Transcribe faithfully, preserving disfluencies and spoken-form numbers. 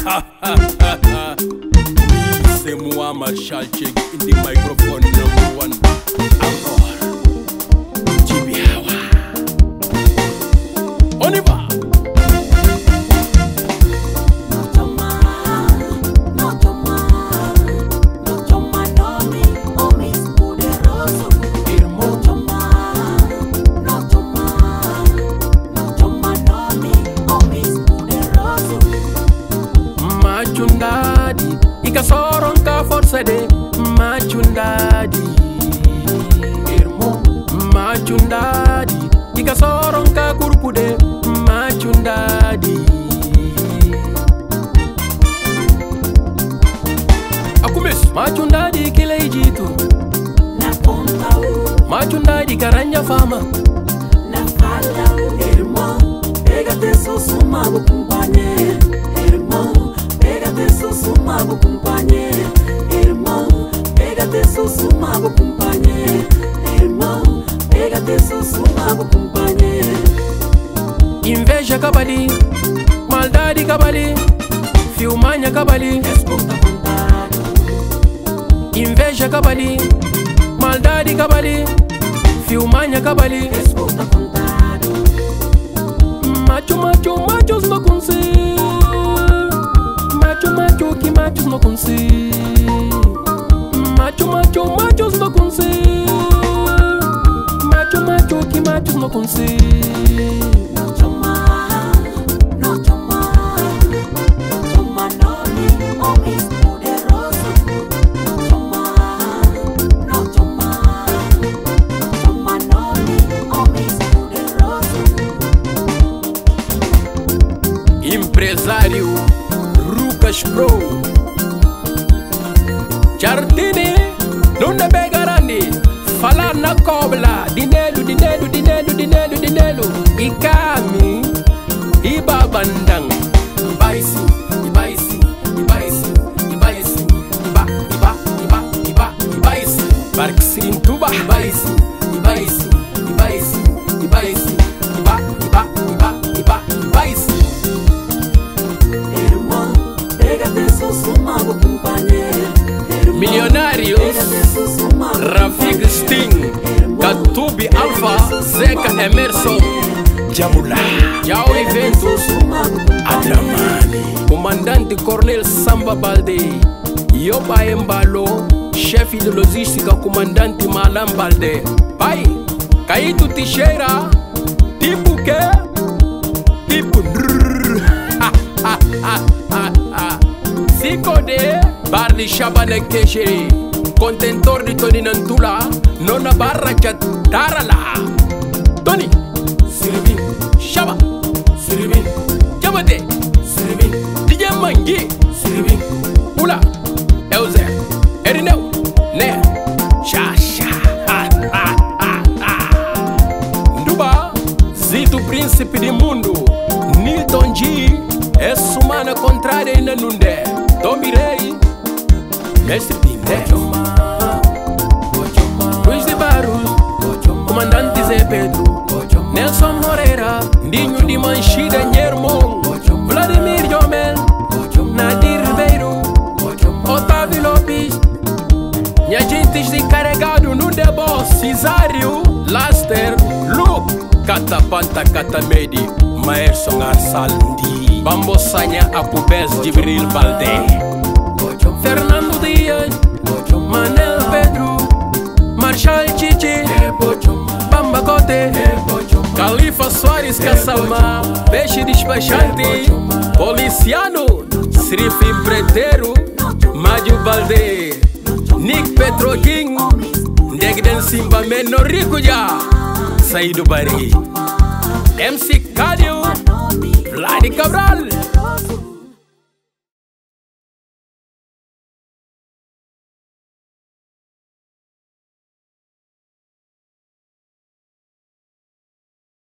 C'est moi Marshall Check in the microphone number one. Encore Djiby Hawa. On y va. Machundadi, ika soron ka force de Machundadi, Irmo. Machundadi, ika soron ka kurpu de Machundadi. Akumis, Machundadi kile ijitu na pompa u, Machundadi karanya fama na fala u. Irmo, pégate susuma bu kumpanye. Irmão, pégate susuma bu kumpanye. Irmão, pégate susuma bu kumpanye. Irmão, pégate susuma bu kumpanye. Inveja kabali, maldade kabali, filmanya kabali. Escuta contado. Inveja kabali, maldade kabali, filmanya kabali. Escuta contado. Macho, macho, machos no consigo. Macho, macho, que machos no consigo. Macho, macho, machos no consigo. Macho, macho, que machos no consigo. No choma, no choma, no choma nome, homens poderosos. No choma, no choma, no choma nome, homens poderosos. Empresário Lucas Pro Jardine Nunda Begarani Falar na cobla Dinelo, dinelo, dinelo, dinelo, dinelo Ikami Ibabandang Ibaisi, Ibaisi, Ibaisi, Ibaisi Iba, Iba, Iba, Iba, Ibaisi Barksin Tuba Ibaisi, Ibaisi, Ibaisi, Ibaisi Iba, Iba, Iba, Iba, Ibaisi Pégate susuma bu kumpanye. Milionários Rafik Sting Katubi Alpha Zeca Emerson Jamula Jau Eventos Adramani Comandante Cornel Samba Balde Yoba Embalo Chefe de logística Comandante Malam Balde Pai Caíto Teixeira Tipo que Tipo Sikode Bardi Shabane Keshiri Contentor di Tony Nantula Nona Barra Tarala Tony Siribin Shaba Siribin Jabate Siribin D J Mangi Siribin Pula Euser Erineu Ne Shasha Nduba Zito Príncipe de Mundo Nilton G É sumana contrária na nunde Tomirei Mestre Pimé Luiz de Barros Comandante Zé Pedro Nelson Moreira Dinho de Manchida Nhermon Vladimir Jomel Nadir Ribeiro Otávio Lopes Minha gente de carregado no debo Cesário Laster Luke Catapanta Catamedi Maerson Arsaldi Bambosanya Apubes Jibril Balde Fernando Dias Manel Pedro Marshall Chichi Bamba Cote Califa Soares Cassalma Peixe Despachante Policiano Srifi Preteiro Mádio Balde Nick Petroquim Degden Simba Menorico já Saído Bari M C Cádio Vladi Cabral